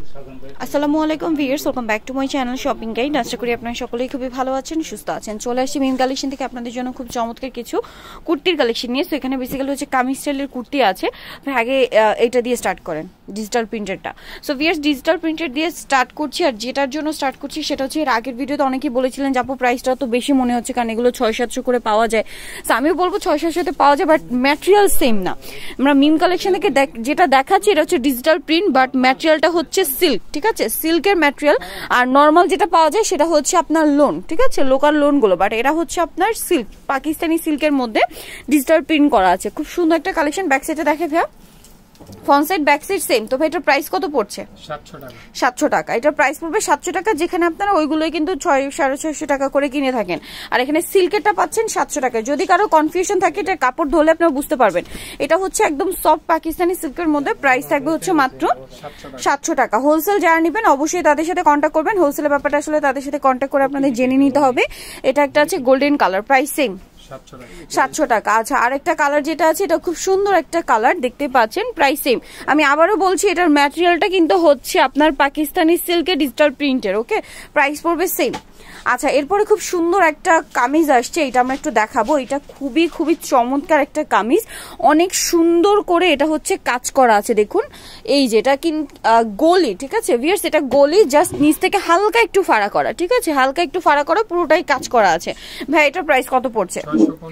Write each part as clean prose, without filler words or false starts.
আসসালামু আলাইকুম viewers, welcome back to my channel shopping guide. আশা করি আপনারা সকলেই খুবই ভালো আছেন, সুস্থ আছেন। চলে আসছি মিম কালেকশন থেকে আপনাদের জন্য খুব চমৎকার কিছু কুর্তির কালেকশন নিয়ে। সো এখানে বেসিক্যালি হচ্ছে কামিজ স্টাইলের কুর্তি আছে। আগে এটা দিয়ে স্টার্ট করেন, ডিজিটাল প্রিন্টেরটা। সো ভিউয়ার্স, ডিজিটাল প্রিন্টের দিয়ে স্টার্ট করছি। আর যেটার জন্য স্টার্ট করছি সেটা হচ্ছে, এর আগের ভিডিওতে অনেকেই বলেছিলেন যে আপু প্রাইসটা তো বেশি মনে হচ্ছে, কারণ এগুলো 600-700 করে পাওয়া যায়। সো আমিও বলবো 600-700-তে পাওয়া যায়, বাট ম্যাটেরিয়াল সেম না। আমরা মিম কালেকশন থেকে যেটা দেখাচ্ছি এটা হচ্ছে ডিজিটাল প্রিন্ট, বাট ম্যাটেরিয়ালটা হচ্ছে সিল্ক, ঠিক আছে? সিল্কের ম্যাটেরিয়াল। আর নর্মাল যেটা পাওয়া যায় সেটা হচ্ছে আপনার লোন, ঠিক আছে, লোকাল লোনগুলো। বাট এটা হচ্ছে আপনার সিল্ক, পাকিস্তানি সিল্কের মধ্যে ডিজিটাল প্রিন্ট করা আছে। খুব সুন্দর একটা কালেকশন। ব্যাক সাইডে দেখে ভাইয়া, front side back side same. তো ভাই এটার প্রাইস কত পড়ছে? 700 টাকা। এটার প্রাইস পড়বে 700 টাকা, যেখানে আপনারা ওইগুলোই কিন্তু 600-650 টাকা করে কিনে থাকেন। আর এখানে সিল্কেরটা পাচ্ছেন 700 টাকায়। যদি কারো কনফিউশন থাকে, এটা কাপড় ধরলে আপনারা বুঝতে পারবেন। এটা হচ্ছে একদম সফট পাকিস্তানি সিল্কের মধ্যে। প্রাইস থাকবে হচ্ছে মাত্র 700 টাকা। হোলসেল যারা নেবেন অবশ্যই তাদের সাথে কন্ট্যাক্ট করবেন। হোলসেলের ব্যাপারটা আসলে তাদের সাথে কন্ট্যাক্ট করে আপনাদের জেনে নিতে হবে। এটা একটা আছে গোল্ডেন কালার, প্রাইস সেম 700 টাকা। আচ্ছা, আরেকটা কালার যেটা আছে, এটা খুব সুন্দর একটা কালার, দেখতে পাচ্ছেন, প্রাইস সেম। আমি আবারও বলছি, এটার ম্যাটেরিয়ালটা কিন্তু হচ্ছে আপনার পাকিস্তানি সিল্কের ডিজিটাল প্রিন্টের। ওকে, প্রাইস পড়বে সেম। আচ্ছা, এরপরে খুব সুন্দর একটা কামিজ আসছে, এটা আমরা একটু দেখাবো। এটা খুবই খুবই চমৎকার একটা কামিজ, অনেক সুন্দর করে এটা হচ্ছে কাজ করা আছে। দেখুন, এই যেটা কিন্তু গলি, ঠিক আছে ভিউয়ার্স, এটা গলি, জাস্ট নিচ থেকে হালকা একটু ফাড়া করা, ঠিক আছে, হালকা একটু ফাড়া করা, পুরোটাই কাজ করা আছে। ভাই এটার প্রাইস কত পড়ছে?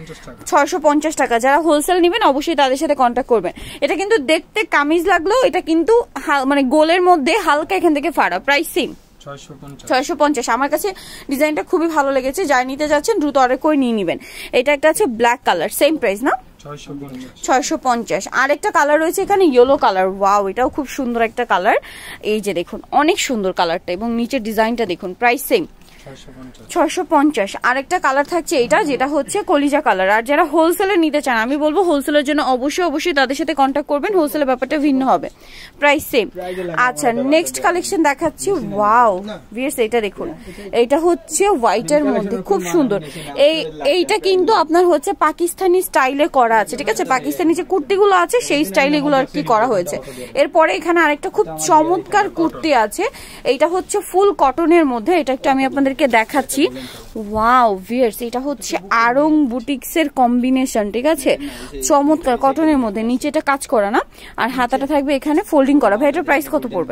650 টাকা। যারা হোলসেল নেবেন অবশ্যই তাদের সাথে কন্ট্যাক্ট করবেন। এটা কিন্তু দেখতে কামিজ লাগলেও এটা কিন্তু মানে গোলের মধ্যে হালকা এখান থেকে ফাড়া। Price same 650। আমার কাছে ডিজাইনটা খুবই ভালো লেগেছে। যারা নিতে যাচ্ছেন দ্রুত অর্ডার করে নিয়ে নেবেন। এটা একটা আছে ব্ল্যাক কালার, সেম প্রাইস না? 650। আরেকটা কালার রয়েছে এখানে, ইয়েলো কালার। ওয়াও, এটাও খুব সুন্দর একটা কালার। এই যে দেখুন, অনেক সুন্দর কালারটা, এবং নিচের ডিজাইনটা দেখুন। Price same 650। আরেকটা কালার থাকছে এইটা, যেটা হচ্ছে কলিজা কালার। আর যারা হোলসেলে নিতে চান, আমি বলবো হোলসেলের জন্য অবশ্যই তাদের সাথে কন্ট্যাক্ট করবেন। হোলসেলের ব্যাপারটা ভিন্ন হবে, প্রাইস সেম। আচ্ছা, নেক্সট কালেকশন দেখাচ্ছি। ওয়াও ভিউয়ার্স, এটা দেখুন, এইটা হচ্ছে হোয়াইটের মধ্যে, খুব সুন্দর। এইটা কিন্তু আপনার হচ্ছে পাকিস্তানি স্টাইলে করা আছে, ঠিক আছে? পাকিস্তানি যে কুর্তিগুলো আছে সেই স্টাইলে এগুলো আর কি করা হয়েছে। এরপরে এখানে আরেকটা খুব চমৎকার কুর্তি আছে, এইটা হচ্ছে ফুল কটনের মধ্যে। এটা একটু আমি আপনাদের দেখাচ্ছি। ওয়াও ভিউয়ার্স, এটা হচ্ছে আরং বুটিক্সের কম্বিনেশন, ঠিক আছে, চমৎকার কটনের মধ্যে। নিচে এটা কাজ করা না, আর হাতাটা থাকবে এখানে ফোল্ডিং করা। ভাই এটার প্রাইস কত পড়বে?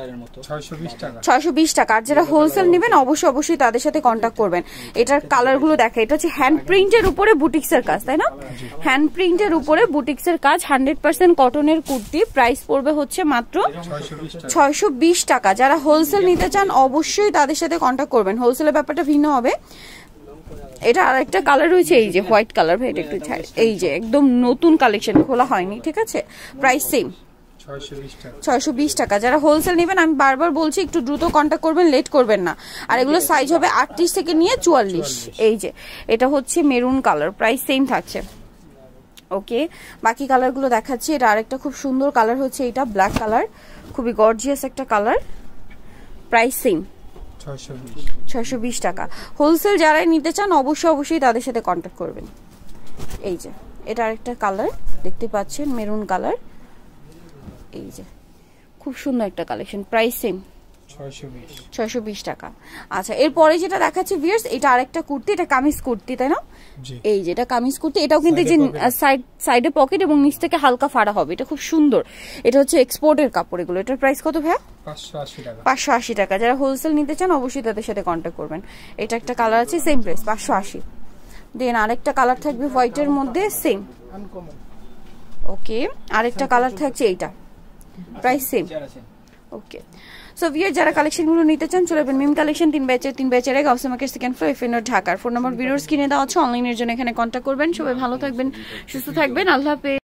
620 টাকা। আর যারা হোলসেল নেবেন অবশ্যই তাদের সাথে কন্ট্যাক্ট করবেন। এটার কালার গুলো দেখা, এটা হচ্ছে হ্যান্ড প্রিন্টের উপরে বুটিক্সের কাজ, তাই না? হ্যান্ড প্রিন্টের উপরে বুটিক্সের কাজ, 100% কটনের কুর্তি। প্রাইস পড়বে হচ্ছে মাত্র 620 টাকা। যারা হোলসেল নিতে চান অবশ্যই তাদের সাথে কন্ট্যাক্ট করবেন। হোলসেলের ব্যাপারটা ভিন্ন হবে। এটা আরেকটা কালার রয়েছে, এই যে হোয়াইট কালার। ভাই এটা একটু ছাড়, এই যে একদম নতুন কালেকশন, খোলা হয়নি, ঠিক আছে? প্রাইস সেম 620 টাকা। যারা হোলসেল নেবেন আমি বারবার বলছি একটু দ্রুত কন্ট্যাক্ট করবেন, লেট করবেন না। আর এগুলো সাইজ হবে 38 থেকে নিয়ে 44। এই যে এটা হচ্ছে মেরুন কালার, প্রাইস সেম থাকছে। ওকে, বাকি কালারগুলো দেখাচ্ছি। এটা আরেকটা খুব সুন্দর কালার হচ্ছে, এটা ব্ল্যাক কালার, খুবই গর্জিয়াস একটা কালার। প্রাইস সেম 620 টাকা। হোলসেল যারা নিতে চান অবশ্যই তাদের সাথে কন্ট্যাক্ট করবেন। এই যে এটা আরেকটা কালার, দেখতে পাচ্ছেন, মেরুন কালার। এই যে খুব সুন্দর একটা কালেকশন। প্রাইস সেম 620 টাকা। আচ্ছা, এরপরে যেটা দেখাচ্ছি ভিউয়ার্স, এটা আরেকটা কুর্তি, এটা কামিজ কুর্তি, তাই না? এই যে এটা কামিজ কুর্তি। এটাও কিন্তু যে সাইডে পকেট এবং নিচ থেকে হালকা ফাড়া হবে। এটা খুব সুন্দর। এটা হচ্ছে এক্সপোর্টের কাপড় এগুলো। এটার প্রাইস কত ভাইয়া? 580 টাকা। যারা হোলসেল নিতে চান অবশ্যই তাদের সাথে কন্ট্যাক্ট করবেন। এটা একটা কালার আছে, সেম প্রাইস 580। দেন আরেকটা কালার থাকবে হোয়াইটের মধ্যে, সেম। ওকে, আরেকটা কালার থাকছে এইটা, price same. Okay, so viewer যারা কালেকশনগুলো নিতে চান চলে যাবেন মিম কালেকশন, 3 ব্যাচের Gausia market second floor, FNR, ঢাকার। ফোন নাম্বার ভিডিওস কিনে দেওয়া আছে, অনলাইনের জন্য এখানে কন্ট্যাক্ট করবেন। সবাই ভালো থাকবেন, সুস্থ থাকবেন, আল্লাহ হাফেজ।